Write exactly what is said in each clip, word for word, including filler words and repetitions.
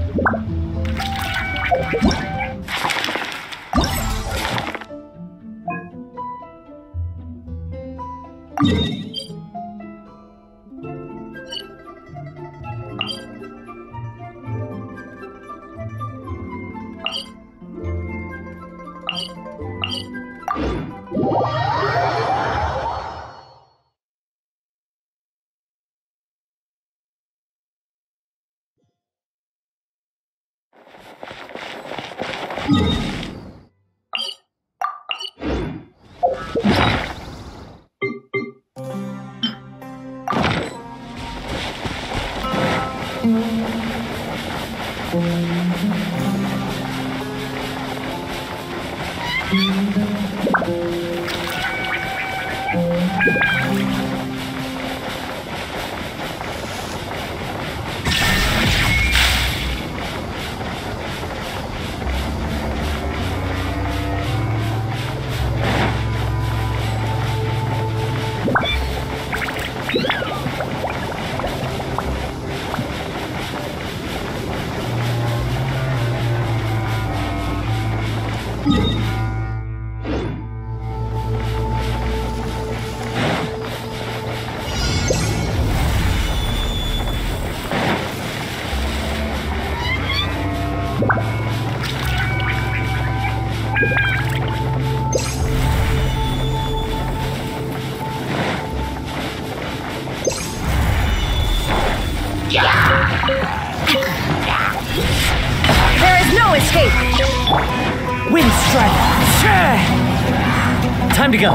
There is no escape! Wind strike! Time to go!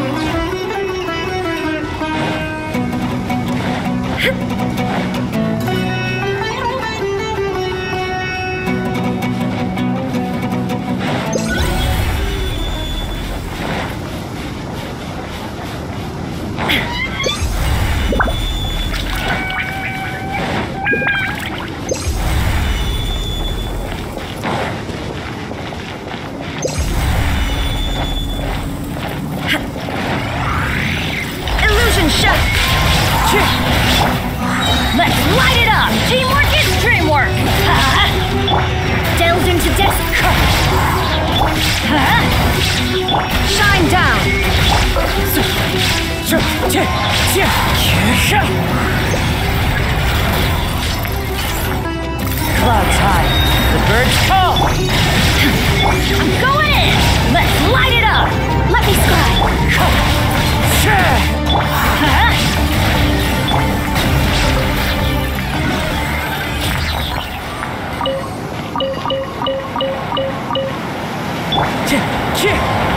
Let's light it up! Teamwork is dreamwork! Ha! Delve into death! Ha! Shine down! Clouds high, the birds call! I'm going in! Let's light it up! Let me scribe! Ha! Ch- ch-